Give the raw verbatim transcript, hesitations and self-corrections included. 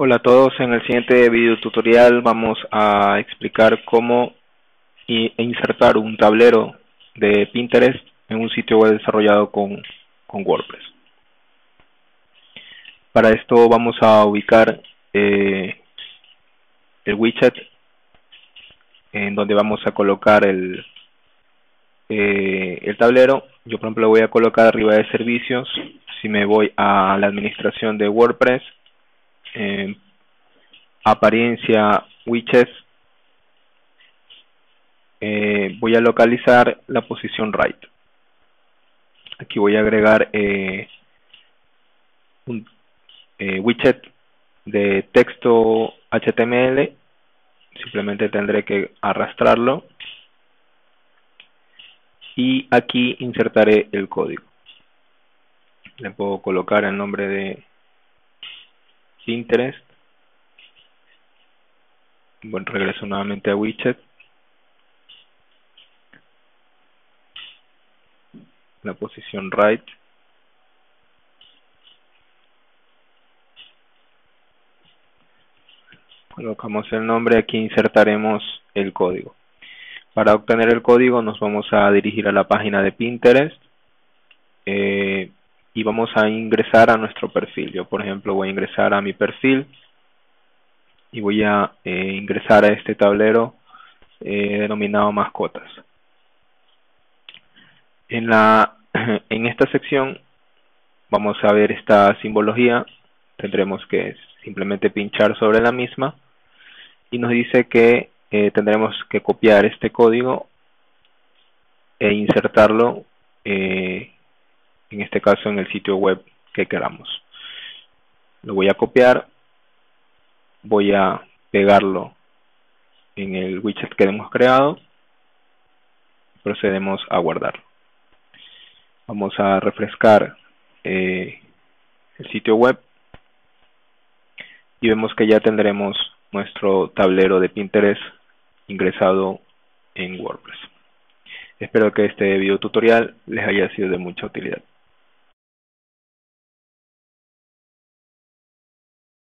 Hola a todos, en el siguiente video tutorial vamos a explicar cómo insertar un tablero de Pinterest en un sitio web desarrollado con, con WordPress. Para esto vamos a ubicar eh, el widget en donde vamos a colocar el, eh, el tablero. Yo por ejemplo lo voy a colocar arriba de servicios. Si me voy a la administración de WordPress, eh, apariencia widgets, eh, voy a localizar la posición right. Aquí voy a agregar eh, un eh, widget de texto H T M L. Simplemente tendré que arrastrarlo y aquí insertaré el código. Le puedo colocar el nombre de Pinterest. Bueno, regreso nuevamente a widget. La posición right. Colocamos el nombre, aquí insertaremos el código. Para obtener el código nos vamos a dirigir a la página de Pinterest eh, y vamos a ingresar a nuestro perfil. Yo por ejemplo voy a ingresar a mi perfil y voy a eh, ingresar a este tablero eh, denominado mascotas. En, la, en esta sección vamos a ver esta simbología. Tendremos que simplemente pinchar sobre la misma y nos dice que eh, tendremos que copiar este código e insertarlo eh, en este caso en el sitio web que queramos. Lo voy a copiar, voy a pegarlo en el widget que hemos creado, procedemos a guardarlo. Vamos a refrescar eh, el sitio web y vemos que ya tendremos nuestro tablero de Pinterest ingresado en WordPress. Espero que este video tutorial les haya sido de mucha utilidad.